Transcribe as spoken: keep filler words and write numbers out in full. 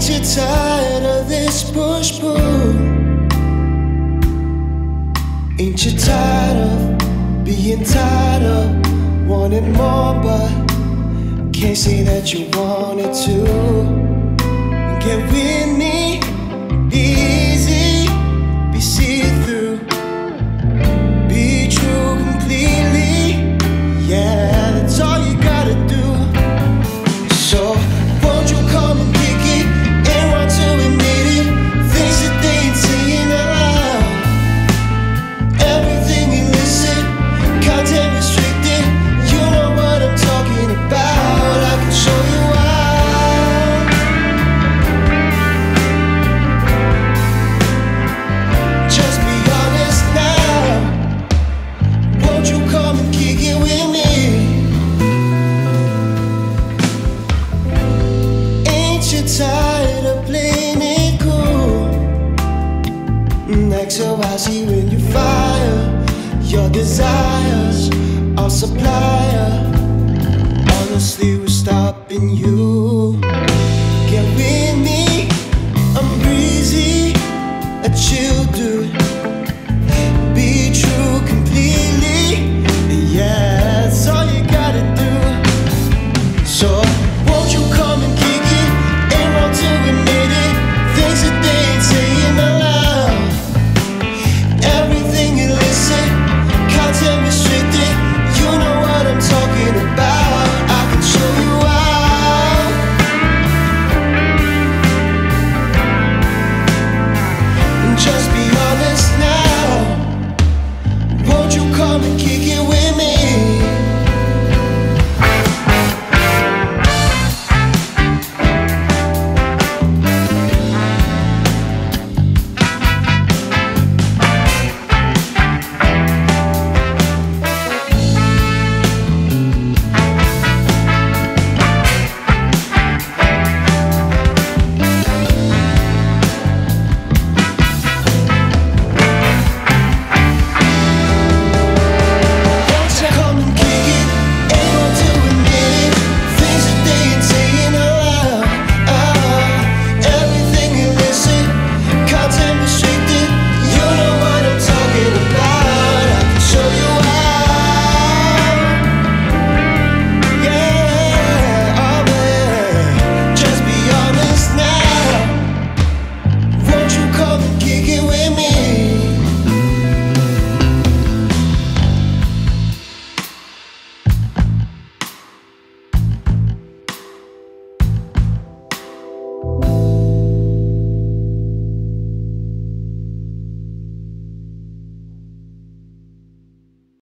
Ain't you tired of this push-pull? Ain't you tired of being tired of wanting more, but can't say that you wanted to? Get with me, be easy, be see-through, be true completely. Yeah, that's all you gotta do. So won't you come and kick it and run to admit it? Things that they ain't saying out loud. Everything illicit, content restricted. You know what I'm talking about. I can show you how. Just be honest now. Won't you come and kick it with me? Ain't you tired of playing it cool? Like so I see when you fire your desires, our supplier. Honestly, we're stopping you.